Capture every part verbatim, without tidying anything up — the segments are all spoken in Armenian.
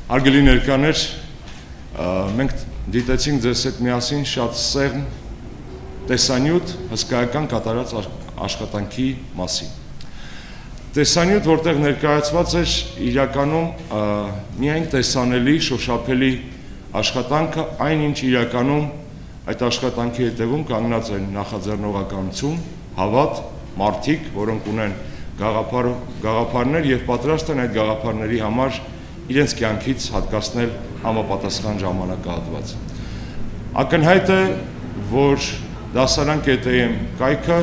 Հարգելի ներկաներ, մենք դիտեցինք ձեզ հետ միասին շատ սեղմ տեսանյութ հսկայական կատարած աշխատանքի մասին։ Տեսանյութ, որտեղ ներկայացված էր իրականում միայն տեսանելի, շոշափելի աշխատանքը, այնինչ իրականում այդ աշխատանքի հետևում կանգնած են նախաձեռնողականություն, հավատ, մարդիկ, որոնք ունեն գաղափարներ եւ պատրաստ են այդ գաղափարների համար իրենց կյանքից հատկացնել համապատասխան ժամանակահատված։ Ակնհայտ է, որ դասարան կե տե էմ կայքը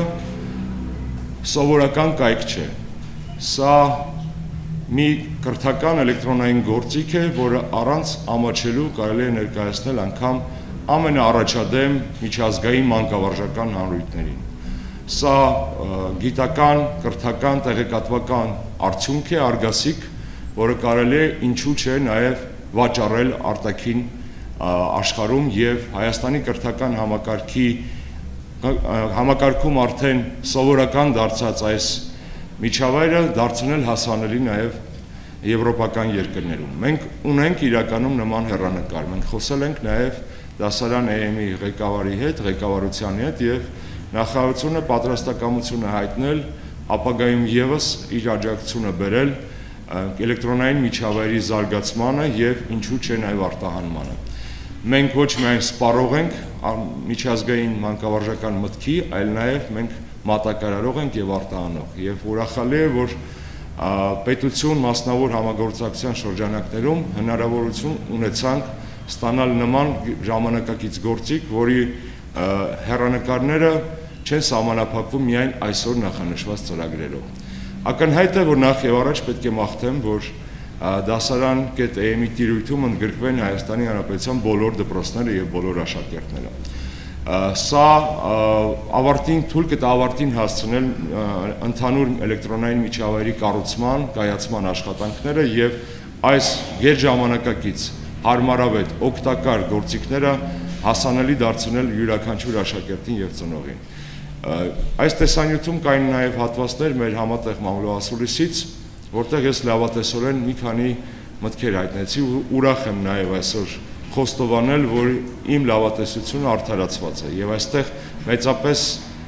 սովորական կայք չէ։ Սա մի կրթական էլեկտրոնային գործիք է, որը առանց ամաչելու կարելի է ներկայացնել անգամ ամենաառաջադեմ միջազգային մանկավարժական հանրույթներին։ Սա գիտական, կրթական, տեղեկատվական արդյունք է, արգասիկ, որը կարելի է ինչու չէ նաև վաճառել արտաքին աշխարհում եւ Հայաստանի կրթական համակարգի համակարգում արդեն սովորական դարձած այս միջավայրը դարձնել հասանելի նաև եվրոպական երկրներում։ Մենք ունենք իրականում նման հեռանկար, մենք խոսել ենք նաև դասարան է էմ-ի ղեկավարի հետ, ղեկավարության հետ եւ նախարարությունը պատրաստակամություն է հայտնել ապագայում եւս իր աջակցությունը բերել էլեկտրոնային միջավայրի զարգացմանը եւ ինչու՞ չէ նաեւ արտահանմանը։ Մենք ոչ միայն սպառող ենք միջազգային մանկավարժական մտքի, այլ նաեւ մենք մատակարարող ենք եւ արտահանող։ Եվ ուրախալի է, որ պետություն մասնավոր համագործակցության շրջանակներում հնարավորություն ունեցանք ստանալ նման ժամանակակից գործիք, որի հեռանկարները չեն սահմանափակվում միայն այսօր նախանշված ծրագրերով։ Ակնհայտ է, որ նախ եւ առաջ պետք է մաղթեմ, որ դասարան կետ է էմ-ի տիրույթում ընդգրկվեն Հայաստանի Հանրապետության բոլոր դպրոցները եւ բոլոր աշակերտները։ Սա ավարտին թույլ կտա ավարտին հասցնել ընդհանուր էլեկտրոնային միջավայրի կառուցման, կայացման աշխատանքները եւ այս գերժամանակակից հարմարավետ օգտակար գործիքները հասանելի դարձնել յուրաքանչյուր աշակերտին եւ ծնողին։ Այս տեսանյութում կային նաև հատվածներ մեր համատեղ մամլոասուլիսից, որտեղ ես լավատեսորեն մի քանի մտքեր հայտնեցի ու ուրախ եմ նաև այսօր խոստովանել, որ իմ լավատեսությունը արդարացված է եւ այստեղ մեծապես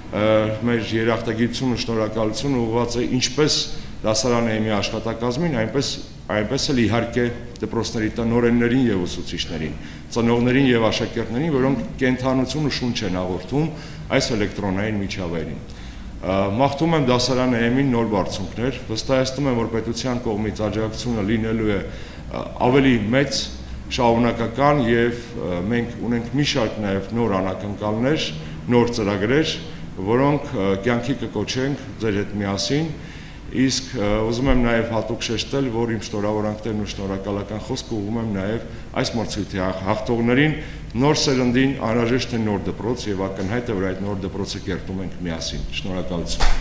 մեր երախտագիտությունը, շնորհակալությունը ուղղված է ինչպես դասարան էմի աշխատակազմին, այնպես այնպես էլ իհարկե դպրոցների տնօրեններին եւ ուսուցիչներին, ծնողներին եւ աշակերտներին, որոնք կենթանություն ու շունչ են հաղորդում այս էլեկտրոնային միջավայրին։ Մաղթում եմ դասարան էմին նոր բարձունքներ, վստահեցնում եմ, որ պետության կողմից աջակցությունը լինելու է ավելի մեծ, շարունակական եւ մենք ունենք մի շարք նաեւ նոր անակնկալներ, նոր ծրագրեր, որոնք կյանքի կկոչենք ձեր հետ միասին։ Իսկ ուզում եմ նաև հատուկ շեշտել, որ իմ շնորհավորանքներն ու շնորհակալական խոսքը ուղղում եմ նաև այս մրցույթի հաղթողներին, նոր սերնդին անհրաժեշտ է նոր դպրոց եւ ակնհայտ է, որ այդ նոր դպրոցը կերտում ենք միասին։ Շնորհակալություն։